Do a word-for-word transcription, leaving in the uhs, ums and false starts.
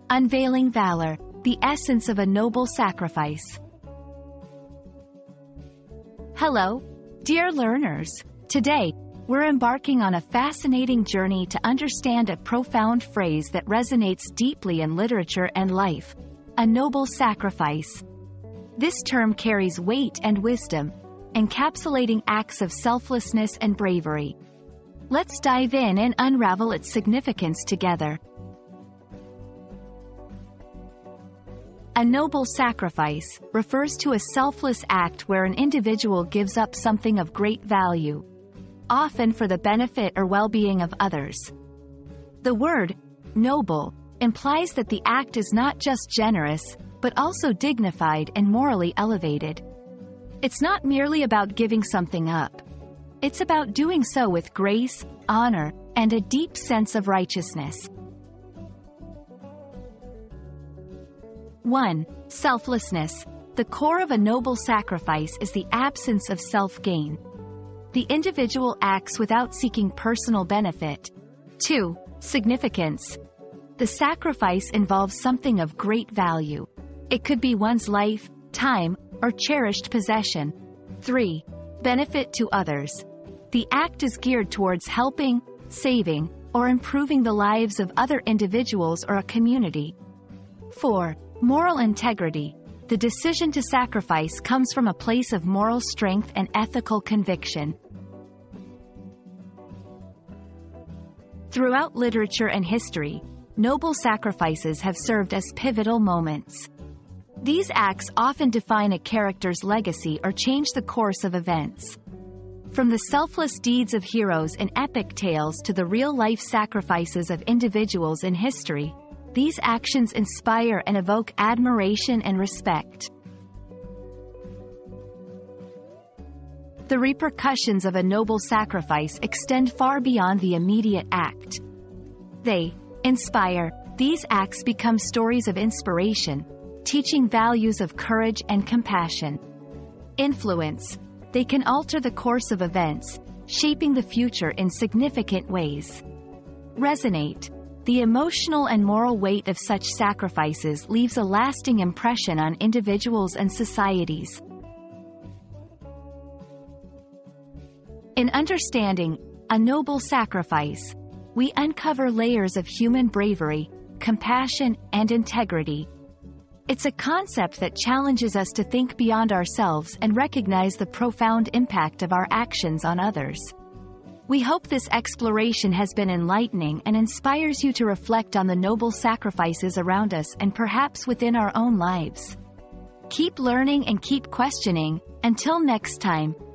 Unveiling valor, the essence of a noble sacrifice. Hello, dear learners. Today, we're embarking on a fascinating journey to understand a profound phrase that resonates deeply in literature and life: a noble sacrifice. This term carries weight and wisdom, encapsulating acts of selflessness and bravery. Let's dive in and unravel its significance together. A noble sacrifice refers to a selfless act where an individual gives up something of great value, often for the benefit or well-being of others. The word noble implies that the act is not just generous, but also dignified and morally elevated. It's not merely about giving something up. It's about doing so with grace, honor, and a deep sense of righteousness. one. Selflessness. The core of a noble sacrifice is the absence of self-gain. The individual acts without seeking personal benefit. two. Significance. The sacrifice involves something of great value. It could be one's life, time, or cherished possession. three. Benefit to others. The act is geared towards helping, saving, or improving the lives of other individuals or a community. four. Moral integrity. The decision to sacrifice comes from a place of moral strength and ethical conviction. Throughout literature and history, noble sacrifices have served as pivotal moments. These acts often define a character's legacy or change the course of events. From the selfless deeds of heroes in epic tales to the real-life sacrifices of individuals in history, these actions inspire and evoke admiration and respect. The repercussions of a noble sacrifice extend far beyond the immediate act. They inspire. These acts become stories of inspiration, teaching values of courage and compassion. Influence. They can alter the course of events, shaping the future in significant ways. Resonate. The emotional and moral weight of such sacrifices leaves a lasting impression on individuals and societies. In understanding a noble sacrifice, we uncover layers of human bravery, compassion, and integrity. It's a concept that challenges us to think beyond ourselves and recognize the profound impact of our actions on others. We hope this exploration has been enlightening and inspires you to reflect on the noble sacrifices around us and perhaps within our own lives. Keep learning and keep questioning. Until next time,